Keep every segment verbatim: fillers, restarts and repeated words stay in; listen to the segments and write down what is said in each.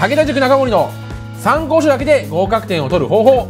武田塾中森の参考書だけで合格点を取る方法。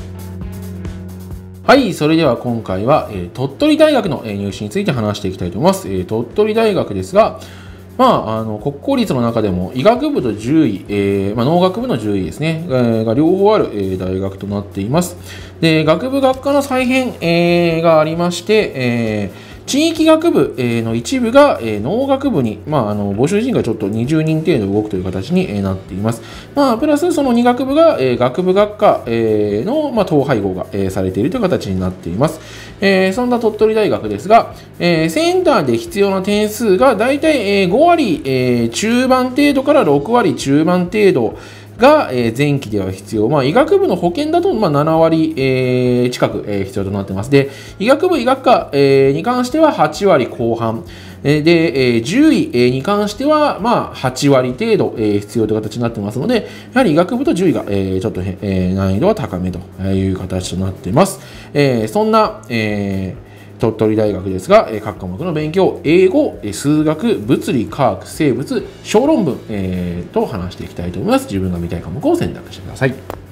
はい、それでは今回は、えー、鳥取大学の入試について話していきたいと思います。えー、鳥取大学ですが、まあ、あの国公立の中でも医学部と獣医、えーまあ、農学部の獣医ですね、えー、が両方ある、えー、大学となっています。で、学部学科の再編、えー、がありまして、えー地域学部の一部が農学部に、まあ、あの募集人がちょっとにじゅうにん程度動くという形になっています。まあ、プラスそのに学部が学部学科の、まあ、統廃合がされているという形になっています。えー、そんな鳥取大学ですが、えー、センターで必要な点数がだいたいご割、えー、中盤程度からろく割中盤程度が、えー、前期では必要。まあ、医学部の保険だと、まあ、なな割、えー、近く、えー、必要となっています。で、医学部医学科、えー、に関してははち割後半。えー、で、えー、獣医、えー、に関しては、まあ、はち割程度、えー、必要という形になっていますので、やはり医学部と獣医が、えー、ちょっと、えー、難易度は高めという形となっています。えー、そんな、えー鳥取大学ですが、各科目の勉強、英語、数学、物理、科学、生物、小論文、えー、と話していきたいと思います。自分が見たい科目を選択してください。